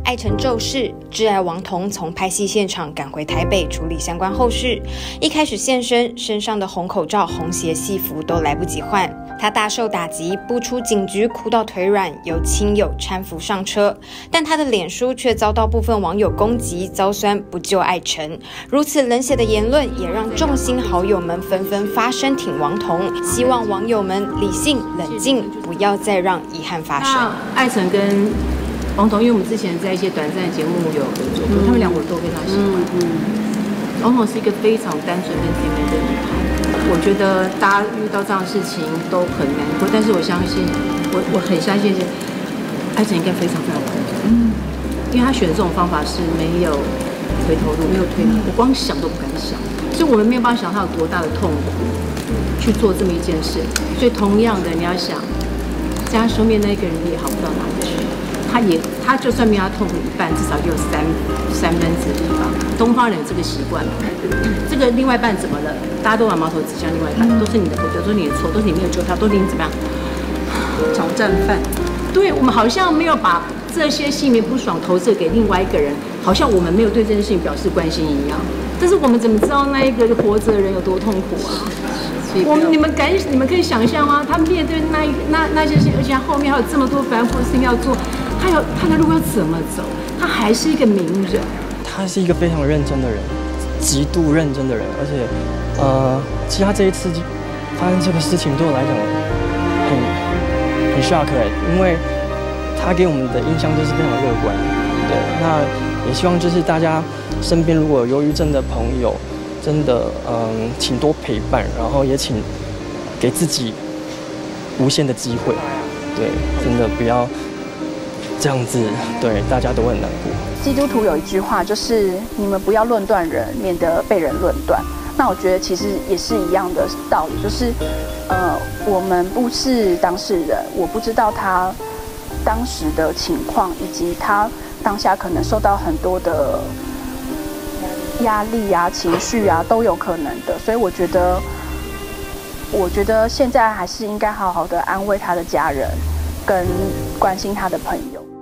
爱成骤逝，挚爱王童从拍戏现场赶回台北处理相关后事。一开始现身上的红口罩、红鞋、戏服都来不及换，他大受打击，不出警局哭到腿软，由亲友搀扶上车。但他的脸书却遭到部分网友攻击，遭酸不救爱成。如此冷血的言论，也让众星好友们纷纷发声挺王童，希望网友们理性冷静，不要再让遗憾发生。 爱成跟王童，因为我们之前在一些短暂的节目有合作过，他们两个我都非常喜欢。王童是一个非常单纯跟甜美的女孩，我觉得大家遇到这样的事情都很难过，但是我相信，我很相信爱成应该非常非常快乐，因为他选的这种方法是没有回头路，没有退路，我光想都不敢想，所以我们没有办法想他有多大的痛苦去做这么一件事。所以同样的，你要想，家收面那一个人也好不到哪里去。他就算没有他痛苦一半，至少也有三分之一吧。东方人有这个习惯，这个另外一半怎么了？大家都把矛头指向另外一半，都是你的不对，都是你的错，都是你没有救他，都是你怎么样？ 挑战犯。 对，我们好像没有把这些心里不爽投射给另外一个人，好像我们没有对这件事情表示关心一样。但是我们怎么知道那一个活着的人有多痛苦啊？你们可以想象吗？他面对那些事情，而且他后面还有这么多繁复的事情要做，他的路要怎么走？他还是一个名人。 他是一个非常认真的人，极度认真的人，而且其实他这一次发生这个事情对我来讲很 shock 因为他给我们的印象就是非常乐观。对，那也希望就是大家身边如果有忧郁症的朋友，真的请多陪伴，然后也请给自己无限的机会。对，真的不要这样子，对，大家都很难过。 基督徒有一句话，就是你们不要论断人，免得被人论断。那我觉得其实也是一样的道理，就是我们不是当事人，我不知道他当时的情况，以及他当下可能受到很多的压力啊、情绪啊，都有可能的。所以我觉得现在还是应该好好的安慰他的家人，跟关心他的朋友。